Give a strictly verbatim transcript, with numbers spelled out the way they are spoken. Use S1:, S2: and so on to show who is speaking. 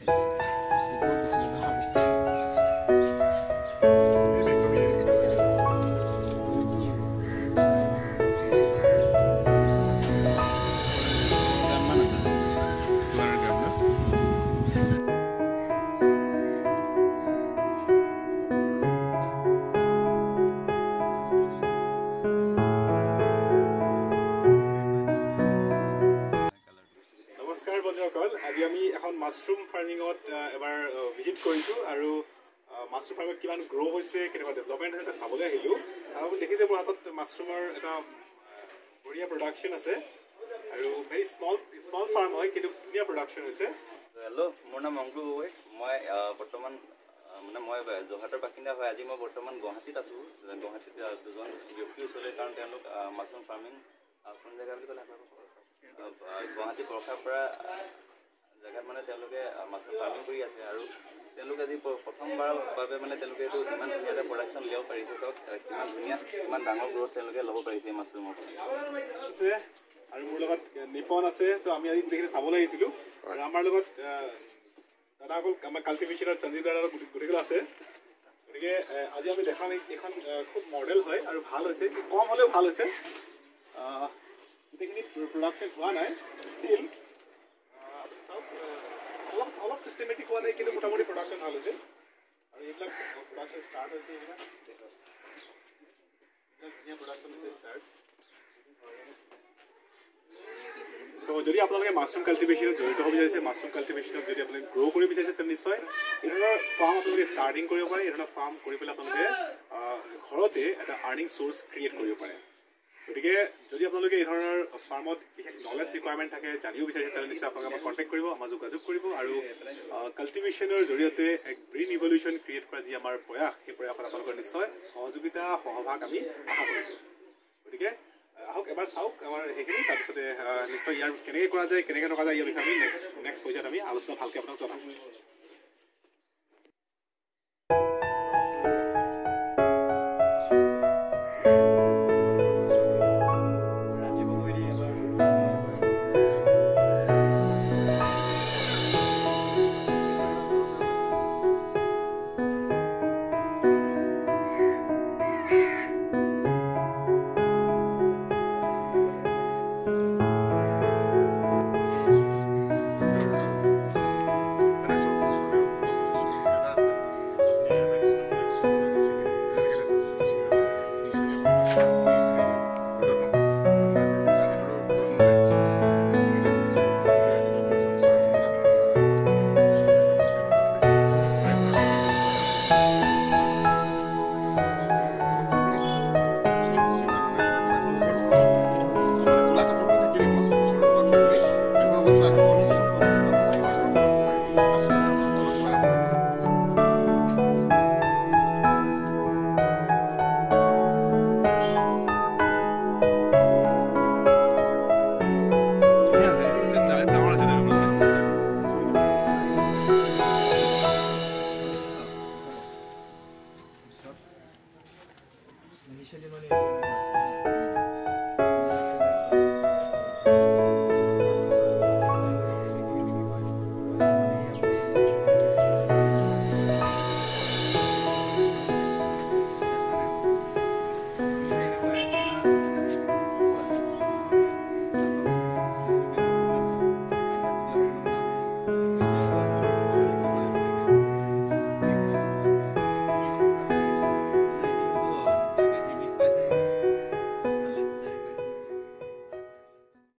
S1: আজি আমি এখন মাছৰুম ফাৰ্মিঙত এবাৰ ভিজিট কৰিছোঁ আৰু মাছৰুম ফাৰ্মিঙত কিমান গ্ৰ' হৈছে কেনেকুৱা ডেভেলপমেণ্ট হৈছে চাবলৈ আহিলোঁ আৰু দেখিছে মোৰ হাতত মাছৰুমৰ এটা বঢ়িয়া প্ৰডাকশ্যন আছে আৰু ভেৰি স্মল স্মল ফাৰ্ম হয় কিন্তু ধুনীয়া প্ৰডাকশ্যন হৈছে।
S2: হেল্ল' মোৰ নাম অংকু গগৈ। মই বৰ্তমান মানে মই যোৰহাটৰ বাসিন্দা হয়। আজি মই বৰ্তমান গুৱাহাটীত আছোঁ। গুৱাহাটীত দুজন ব্যক্তি ওচৰলৈ কাৰণ তেওঁলোক মাছৰুম ফাৰ্মিং কোন জেগা বুলি ক'লে গুৱাহাটী বৰষাৰ পৰা জেগাত মানে তেওঁলোকে মাছৰুম ফাৰ্মিং কৰি আছে আৰু তেওঁলোকে আজি প্ৰথমবাৰৰ বাবে মানে তেওঁলোকে এইটো ইমান ধুনীয়া এটা প্ৰডাকশ্যন ল'ব পাৰিছে। চাওক কিমান ধুনীয়া ইমান ডাঙৰ গ্ৰ'থ তেওঁলোকে ল'ব পাৰিছে এই মাছৰুমৰ
S1: আছে। আৰু মোৰ লগত নিপন আছে। তো আমি আজি গোটেইখিনি চাবলৈ আহিছিলোঁ আৰু আমাৰ লগত দাদাসকল আমাৰ কাল্টিভেশ্যনৰ সঞ্জীৱ দাদা গোটেইগুলো আছে। গতিকে আজি আমি দেখাম এইখন খুব মডেল হয় আৰু ভাল হৈছে, কম হ'লেও ভাল হৈছে। গোটেইখিনি প্ৰডাকশ্যন হোৱা নাই ষ্টিল অলপ অলপ চিষ্টেমেটিক হোৱা নাই কিন্তু মোটামুটি প্ৰডাকশ্যন ভাল হৈছে আৰু এইবিলাক প্ৰডাকশ্যন ষ্টাৰ্ট হৈছে। এইবিলাক ধুনীয়া প্ৰডাকশ্যন হৈছে ষ্টাৰ্ট। চ' যদি আপোনালোকে মাছৰুম কাল্টিভেশ্যনত জড়িত হ'ব বিচাৰিছে, মাছৰুম কাল্টিভেশ্যনত যদি আপোনালোকে গ্ৰ' কৰিব বিচাৰিছে তেন্তে নিশ্চয় এই ধৰণৰ ফাৰ্ম আপোনালোকে ষ্টাৰ্টিং কৰিব পাৰে। এই ধৰণৰ ফাৰ্ম কৰি পেলাই আপোনালোকে ঘৰতে এটা আৰ্নিং চ'ৰ্চ ক্ৰিয়েট কৰিব পাৰে। গতিকে যদি আপোনালোকে এই ধৰণৰ ফাৰ্মত বিশেষ নলেজ ৰিকুৱাৰমেণ্ট থাকে, জানিব বিচাৰিছে তেন্তে নিশ্চয় আপোনালোকে আমাক কণ্টেক্ট কৰিব, আমাৰ যোগাযোগ কৰিব আৰু কাল্টিভেশ্যনৰ জৰিয়তে এক গ্ৰীণ ইভলিউশ্যন ক্ৰিয়েট কৰা যি আমাৰ প্ৰয়াস, সেই প্ৰয়াসত আপোনালোকৰ নিশ্চয় সহযোগিতা সহভাগ আমি আশা কৰিছোঁ। গতিকে আহক এবাৰ চাওক আমাৰ সেইখিনি, তাৰপিছতে নিশ্চয় ইয়াৰ কেনেকৈ কৰা যায় কেনেকৈ থকা যায় ইয়াৰ বিষয়ে আমি নেক্সট নেক্সট পৰ্যায়ত আমি আলোচনা ভালকৈ আপোনাক জনাম।